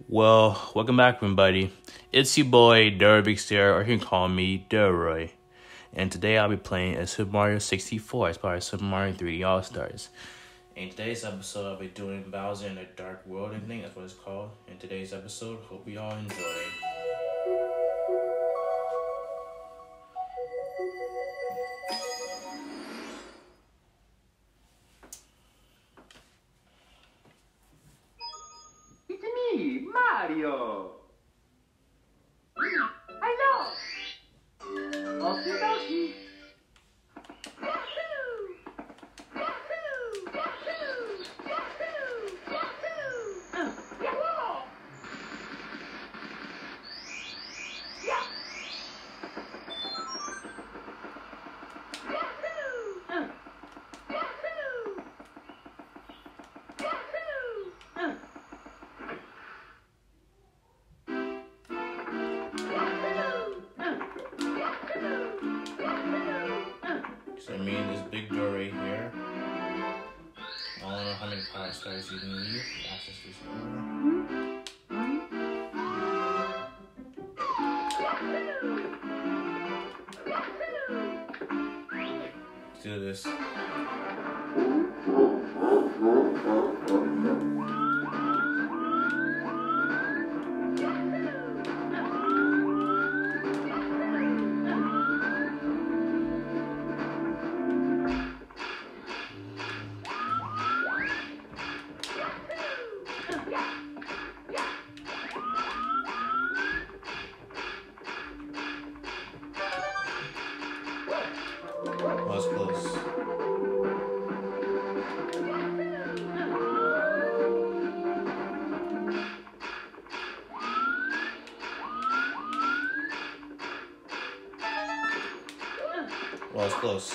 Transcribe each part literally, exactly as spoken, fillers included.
Well, welcome back, everybody. It's your boy, Delroy Big Star, or you can call me Delroy. And today I'll be playing as Super Mario sixty-four as part of Super Mario three D All-Stars. In today's episode, I'll be doing Bowser in the Dark World, I think that's what it's called. In today's episode, hope you all enjoy. It's me, Mario! Hello! Okie dokie! Yahoo! Yahoo! Yahoo! Yahoo! Yahoo! Uh, Yahoo! Yeah! Yahoo! Uh, Yahoo! Yahoo! Uh. So me and this big door right here. I don't know how many power stars you can need to access this door. Let's do this. Well, that's close. Well, it's close.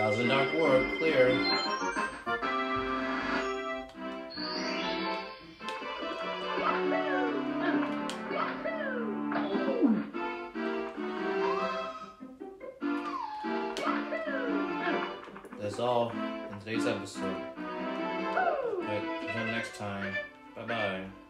Thousand Dark World, clear. That's all in today's episode. But until next time, bye bye.